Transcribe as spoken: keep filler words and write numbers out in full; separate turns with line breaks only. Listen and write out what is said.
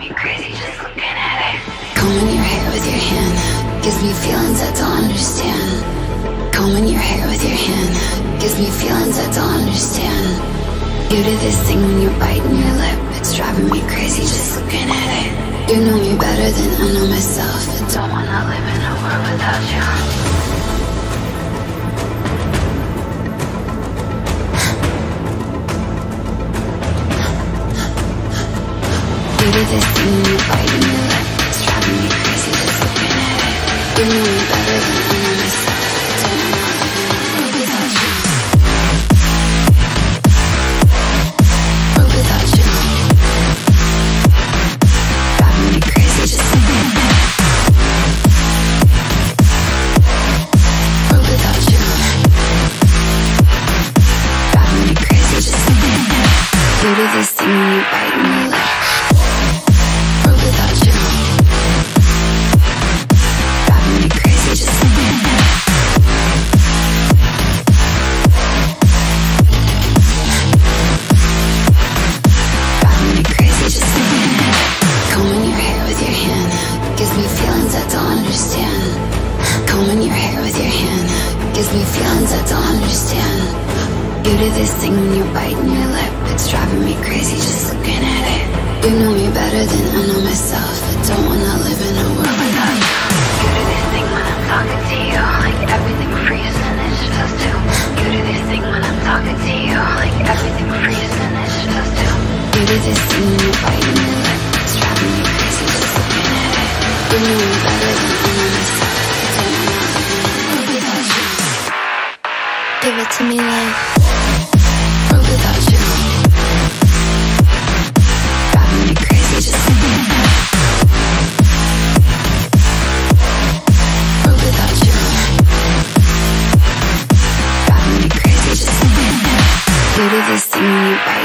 me crazy just looking at it. Combing your hair with your hand gives me feelings I don't understand. Combing your hair with your hand gives me feelings I don't understand. You do this thing when you're biting your lip, it's driving me crazy just looking at it. You know me better than I know myself. I don't wanna live in a world without you. You do this thing when you're biting your lip, it's driving me crazy just looking at it. You know me better than I know myself. I don't wanna live in a world without you. World without you. Driving me crazy just looking at it. World without you. Driving me crazy just looking at it. You do this thing when you're biting your lip. Without you, driving me crazy just looking at it. Driving me crazy just looking at it. Combing your hair with your hand gives me feelings I don't understand. Combing your hair with your hand gives me feelings I don't understand. You do this thing when you're biting your lip, it's driving me crazy just looking at it. You know me better than I know myself. I don't wanna live in a world without you. You do this thing when I'm talking to you, like everything freezes and it's supposed to. You do this thing when I'm talking to you, like everything freezes and it's supposed to. You do this thing when you're biting your lip, it's driving me crazy just looking at it. You know me better than I know myself. I don't wanna live in a world without you. Give it to me like world without you. Just looking at it. World without you. Driving me crazy just looking at it. You do this thing when you bite